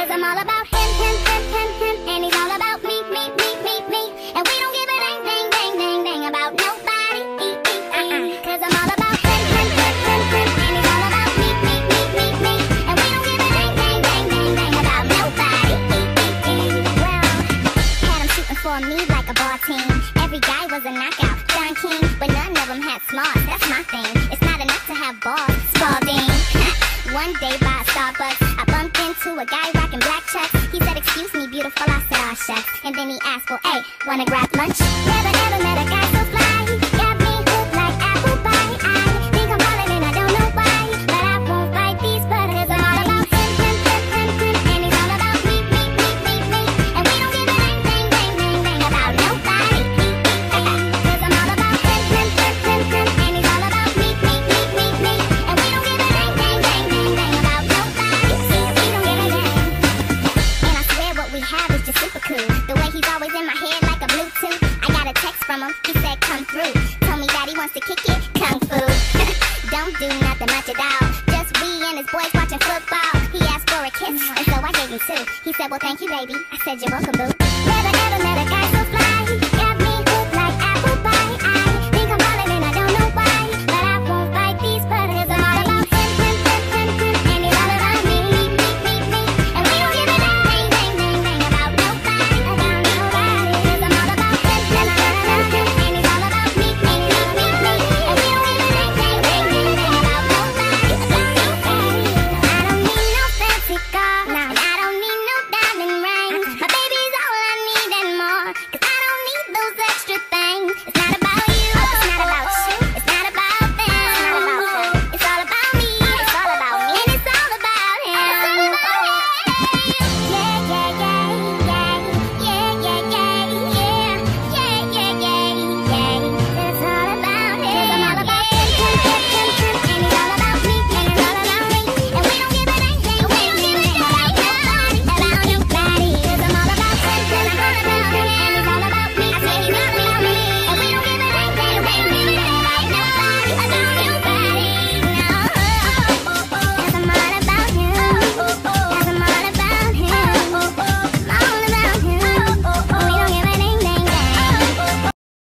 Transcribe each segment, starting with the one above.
Cause I'm all about him, him, him, him, him, and he's all about me, me, me, me, me. And we don't give a dang, dang, dang, dang, dang about nobody. Cause I'm all about him, him, him, him, him, and he's all about me, me, me, me, me. And we don't give a dang, dang, dang, dang, dang about nobody. Well, had him shooting for me like a ball team. Every guy was a knockout, Don King, but none of them had smarts. That's my thing. It's not enough to have balls, Spalding. One day by Starbucks, I bumped into a guy rocking black chucks. He said, "Excuse me, beautiful." I said, "Aw, shucks." And then he asked, "Well, hey, wanna grab lunch?" Never, never met a guy so fly. Got me hooked like apple pie. I think I'm falling and I don't know why, but I won't fight these butters. I'm all about him, him, him, him, him, and he's all about me, me, me, me, me. And we don't give a dang, dang, dang, dang, dang about nobody. Cause I'm all about him, him, him, him, him, and he's all about me, me, me, me, me. And we don't give a dang, dang, dang, dang, dang about nobody. We don't give a dang. And I swear what we have is just super cool. The way he's always in my head like a Bluetooth. I got a text from him, he said come through. Told me that he wants to kick it, kung fu. Don't do nothing much at all. Just we and his boys watching football. He asked for a kiss, and so I gave him two. He said, "Well, thank you, baby." I said, "You're welcome, boo." Never, never met a guy so fly. Got me hooked like apple pie. I think I'm falling and I don't know why, but I won't fight these butters. I'm all about him, him, him, him, him, and he's all about me, me, me, me, me. And we don't give a dang, dang, dang, dang, dang about nobody, about nobody. Cause I'm all about him, him, him, him, and he's all about me, me, me, me, me. And we don't give a dang, dang, dang, dang, dang about nobody, about nobody. I don't need no fancy car, and I don't need no diamond ring. My baby's all I need and more, cause I don't need those extra things. It's not about you, it's not about you, it's not about them. It's all about me, it's all about me, and it's all about him. Yeah, yeah, yeah, yeah, yeah, yeah, yeah, yeah, yeah, yeah, yeah, yeah. It's all about him. I'm all about him, him, him, him, him, and he's all about me, and it's all about me. And we don't give a dang, dang, we don't give a dang about nobody, about nobody. Cause I'm all about him, him, I'm all about him, and it's all about me. I say he's all about me, and we don't give a dang, dang, we don't give a dang about nobody, about nobody. No, cause I'm all about him, cause I'm all about him, I'm all about him. We don't give a dang, dang, dang.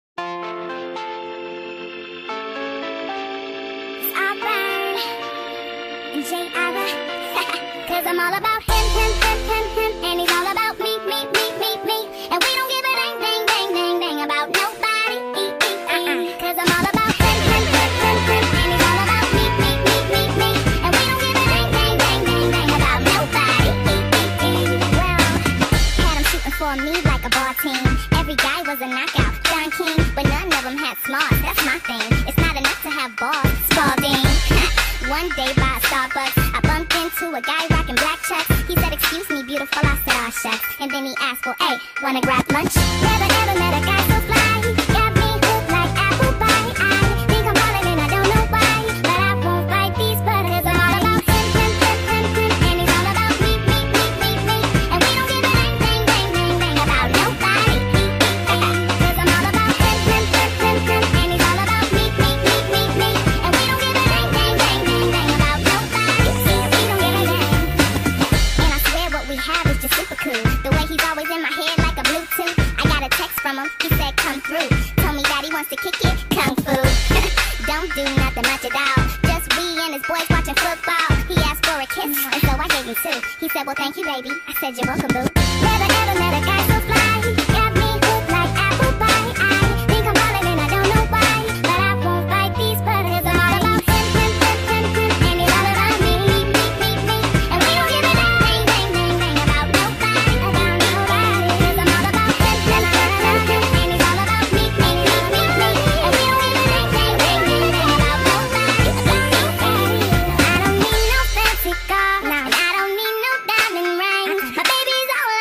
It's alright. And J. Ira. Cause I'm all about him, him, him, him, him, and he's all about me, me, me, me, me. And we don't give a dang, dang, dang, dang, dang about nobody. Cause I'm all about him, him, him, him, him, and he's all about me, me, me, me, me. And we don't give a dang, dang, dang, dang, dang about nobody. Well, had him shooting for me like a ball team. Every guy was a knockout, Don King, but none of them had smarts. That's my thing. It's not enough to have balls, Spalding. One day by Starbucks, I bumped into a guy rocking black chucks. He said, "Excuse me, beautiful." I said, "Aw, shucks." And then he asked, "Well, hey, wanna grab lunch?" Never, never met a guy so fly. Got me hooked like apple pie. I think I'm falling and I don't know why, but I won't fight these butters. I'm all about him, him, him, him, him, and he's all about me, me, me, me, me. And we don't give a dang, dang, dang, dang, dang about nobody. Cause I'm all about him, him, him, him, him, and he's all about me, me, me, me, me. And we don't give a dang, dang, dang, dang, dang about nobody. We don't give a dang. And I swear what we have is just super cool. The way he's always in my head like a Bluetooth. I got a text from him, he said come through. Told me that he wants to kick it, kung fu. Don't do nothing much at all. Just we and his boys watching football. He asked for a kiss, and so I gave him two. He said, "Well, thank you, baby." I said, "You're welcome, boo." Never, never met a guy so fly. Got me hooked like apple pie. I think I'm falling and I don't know why, but I won't fight these butters. I'm all about him, him, him, him, him, and he's all about me, me, me, me. And we don't give a dang, dang, dang, dang, dang about nobody, about nobody. Cause I'm all about him, him, him, him, and he's all about me, me, me, me, me. And we don't give a dang, dang, dang, dang, dang about nobody, about nobody. I don't need no fancy car, and I don't need no diamond ring. My baby's all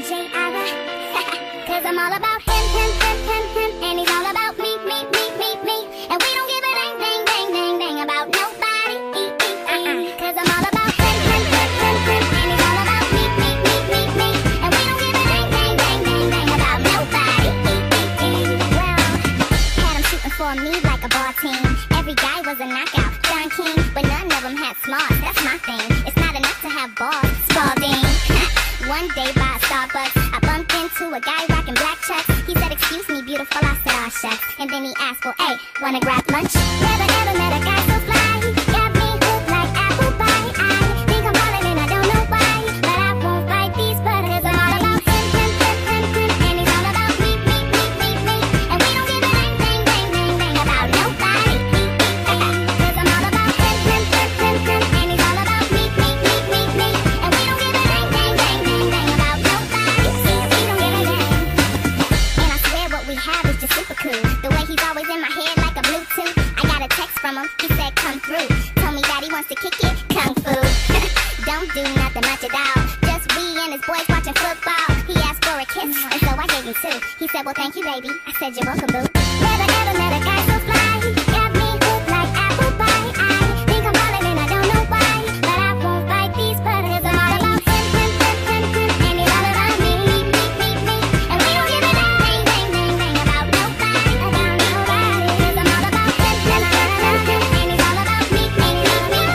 J-I-R-A. Cause I'm all about him, and he's all about me. And we don't give a dang about nobody. Cause I'm all about him, and he's all about me. And we don't give a dang about nobody. Well, had him shooting for me like a ball team. Every guy was a knockout, Don King, but none of them had smarts. That's my thing. It's not enough to have balls, Spalding. One day by Starbucks, I bumped into a guy rocking black chucks. He said, "Excuse me, beautiful." I said, "Aw, shucks." And then he asked, "Well, hey, wanna grab lunch?" Never met a guy so fly. Got me hooked like apple pie. I think I'm ballin' and I don't know why, but I won't fight these butters. I'm all about him, and he's all about me. And we don't give a dang about nobody. Cause I'm all about him, and he's all about me. And we don't give a dang about nobody. We don't give a dang. And I swear what we have is just super cool. The way he's always in my head like a Bluetooth. I got a text from him, he said come through. Told me that he wants to kick it, kung fu. Don't do nothing much at all. Just we and his boys watching football. He asked for a kiss, and so I gave him two. He said, "Well, thank you, baby." I said, "You're welcome, boo." Never met a guy so fly. Got me hooked like apple pie. I think I'm ballin' and I don't know why, but I won't fight these butters. I'm all about him, and he's all about me. And we don't give a dang about nobody. Cause I'm all about him, and he's all about me. And we don't give a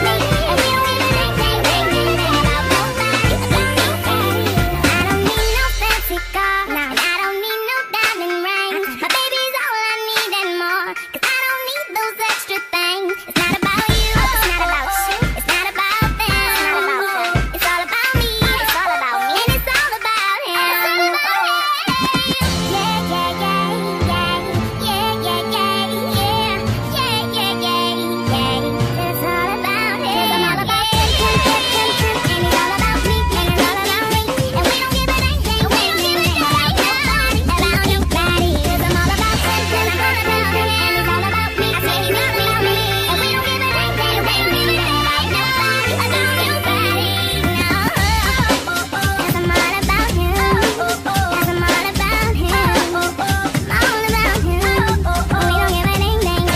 dang about nobody. I don't need no fancy car, and I don't need no diamond ring. My baby's all I need and more, cause I don't need those extra things. It's not about you, it's not about you, it's not about them. It's all about me, it's all about me, and it's all about him. It's all about him. I'm all about him, and he's all about me, and it's all about me. And we don't give a dang about nobody. Cause I'm all about him, and he's all about me. I say he's all about me, and we don't give a dang about nobody. No. Cause I'm all about him. Cause I'm all about him. I'm all about him. We don't give a dang.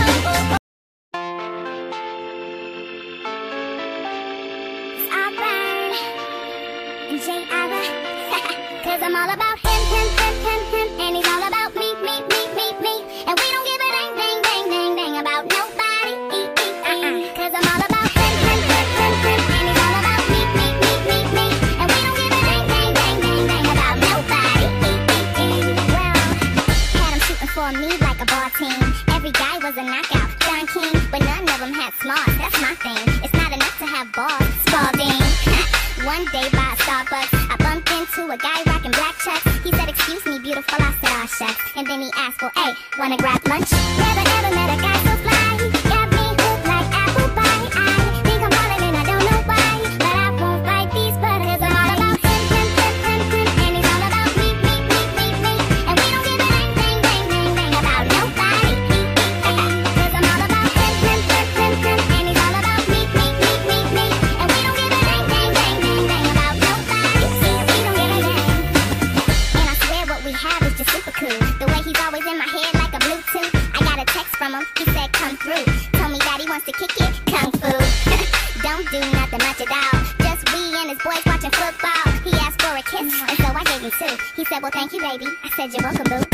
It's alright. And J-I-R-A. Cause I'm all about him, and he's all about me. And we don't give a dang about nobody. Cause I'm all about him, and he's all about me. And we don't give a dang about nobody. Well, had him shooting for me like a ball team. Every guy was a knockout, Don King, but none of them had smarts. That's my thing. It's not enough to have balls, Spalding. One day by Starbucks, I bumped into a guy rocking black chucks. He said, "Excuse me, beautiful." I said, "Aw, shucks." And then he asked, "Well, hey, wanna grab lunch?" Never met a guy so fly. Got me hooked like apple pie. I think I'm ballin' and I don't know why, but I won't fight these butters. I'm all about him, and he's all about me. And we don't give a dang about nobody. Cause I'm all about him, and he's all about me. And we don't give a dang about nobody. We don't give a dang. And I swear what we have is just super cool. The way he's always in my head like a Bluetooth. I got a text from him, he said come through. Told me that he wants to kick it, kung fu. Don't do nothing much at all. Just we and his boys watching football. He asked for a kiss, and so I gave him two. He said, "Well, thank you, baby." I said, "You're welcome, boo."